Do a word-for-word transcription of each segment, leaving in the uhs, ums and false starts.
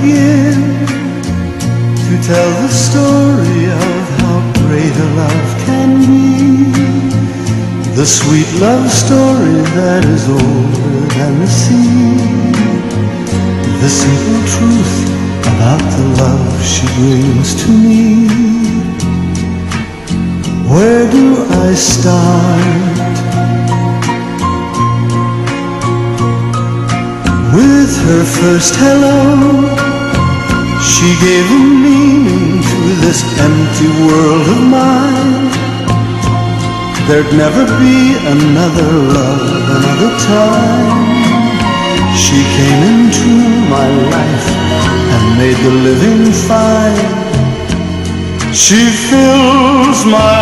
begin to tell the story of how great a love can be? The sweet love story that is older than the sea. The simple truth about the love she brings to me. Where do I start? With her first hello, she gave a meaning to this empty world of mine. There'd never be another love, another time. She came into my life and made the living fine. She fills my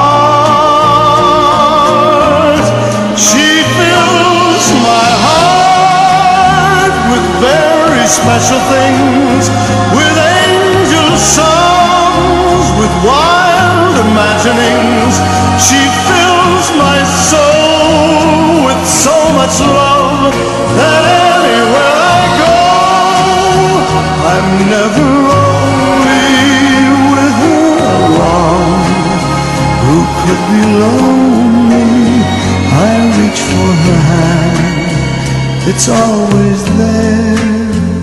heart. She fills my heart with very special things, with angel songs, with wild imaginings. She fills my soul with so much love that anywhere I go, I'm never lonely with her along. Who could be lonely? I reach for her hand, it's always there.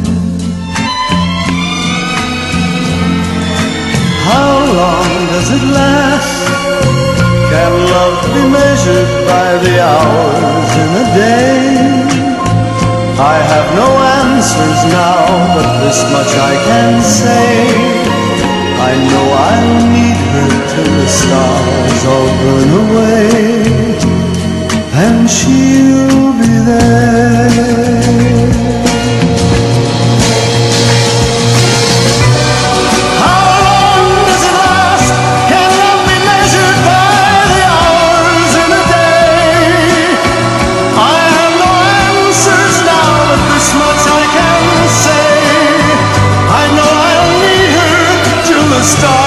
How long does it last? Can love be measured by the hours in a day? I have no answers now, but this much I can say. I know I'll need her till the stars all burn away, and she'll be there. Stop.